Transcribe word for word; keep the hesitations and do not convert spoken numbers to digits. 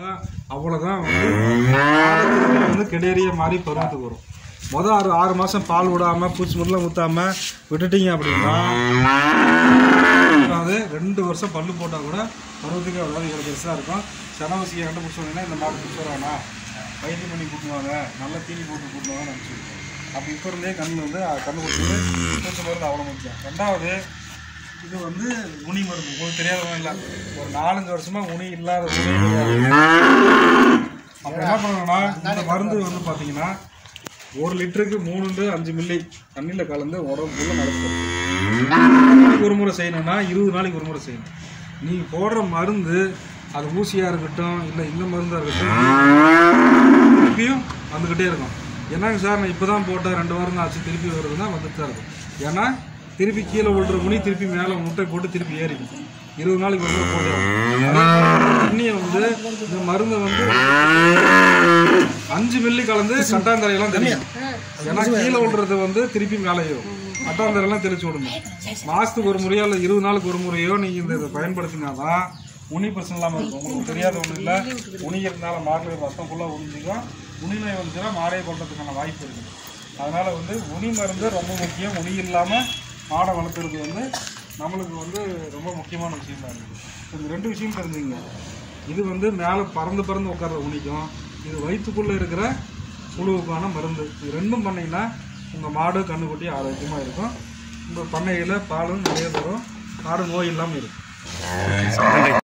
அவ்வளோதான் வந்து வந்து கெடேரிய மாதிரி பருவத்துக்கு வரும். மொதல் ஆறு ஆறு மாதம் பால் விடாமல் பூச்சி முறையில் ஊற்றாமல் விட்டுட்டீங்க அப்படின்னா அது ரெண்டு வருஷம் பல்லு போட்டால் கூட பருவத்துக்கு அதாவது இவ்வளோ பெருசாக இருக்கும். செனவசியை கண்டுபிடிச்சோன்னா இந்த மாடு பிடிச்சோன்னா வயிற்று பண்ணி கூட்டுவாங்க, நல்ல தீனி போட்டு கூட்டுவாங்கன்னு நினச்சிருக்கோம். அப்போ இப்போ இருந்தே கண் வந்து கண்ணு கொடுத்து பூச்சி மருந்து அவ்வளோ முக்கியம். ரெண்டாவது இது வந்து உனி மருந்து உங்களுக்கு தெரியாதவங்க இல்லை, ஒரு நாலஞ்சு வருஷமா உனி இல்லாத உனி கிடையாது. அப்போ என்ன பண்ணணும்னா இந்த மருந்து வந்து பார்த்தீங்கன்னா ஒரு லிட்டருக்கு மூணு அஞ்சு மில்லி தண்ணியில் கலந்து உடம்புக்குள்ள நடக்கும். ஒரு முறை செய்யணும்னா இருபது நாளைக்கு ஒரு முறை செய்யணும். நீங்கள் போடுற மருந்து அது ஊசியாக இருக்கட்டும் இல்லை இந்த மருந்தாக இருக்கட்டும் திருப்பியும் வந்துக்கிட்டே இருக்கும். என்னங்க சார் நான் இப்போ தான் போட்டால் ரெண்டு வாரம் தான் ஆச்சு திருப்பி வருதுன்னா வந்துட்டு தான் இருக்கும். ஏன்னா திருப்பி கீழே விழுற முனி திருப்பி மேலே முட்டை போட்டு திருப்பி ஏறிக்கும். இருபது நாளைக்கு ஒரு முறை போடுவோம். தண்ணியை வந்து இந்த மருந்தை வந்து அஞ்சு மில்லி கலந்து கட்டாந்தரையெல்லாம் தெரியும். ஏன்னா கீழே விழுறது வந்து திருப்பி மேலே ஏறும். கட்டாந்தரையெல்லாம் தெளிச்சு விடணும். மாதத்துக்கு ஒரு முறையோ இல்லை இருபது நாளுக்கு ஒரு முறையோ நீங்கள் இந்த இதை பயன்படுத்தினாதான் உனி பிரச்சனை இல்லாமல் இருக்கும். உங்களுக்கு தெரியாத ஒன்றும் இல்லை, உனி இருந்தாலும் மாடு ரத்தம் ஃபுல்லாக உறிஞ்சிக்கும். உனி நோய் வந்துச்சுன்னா மாடே கொள்றதுக்கான வாய்ப்பு இருக்குது. அதனால் வந்து உனி மருந்து ரொம்ப முக்கியம். உனி இல்லாமல் மாடை வளர்த்துறது வந்து நம்மளுக்கு வந்து ரொம்ப முக்கியமான விஷயமா இருக்குது. இந்த ரெண்டு விஷயம் தெரிஞ்சுங்க. இது வந்து மேலே பறந்து பறந்து உட்கார உனிக்கும், இது வயிற்றுக்குள்ளே இருக்கிற புழுவுக்கான மருந்து. இது ரெண்டும் பண்ணிங்கன்னா உங்கள் மாடு கண்ணுக்குட்டி ஆரோக்கியமாக இருக்கும். உங்கள் பண்ணையில் பாலும் நிறைய தரும், மாடு நோய் இல்லாமல் இருக்கும்.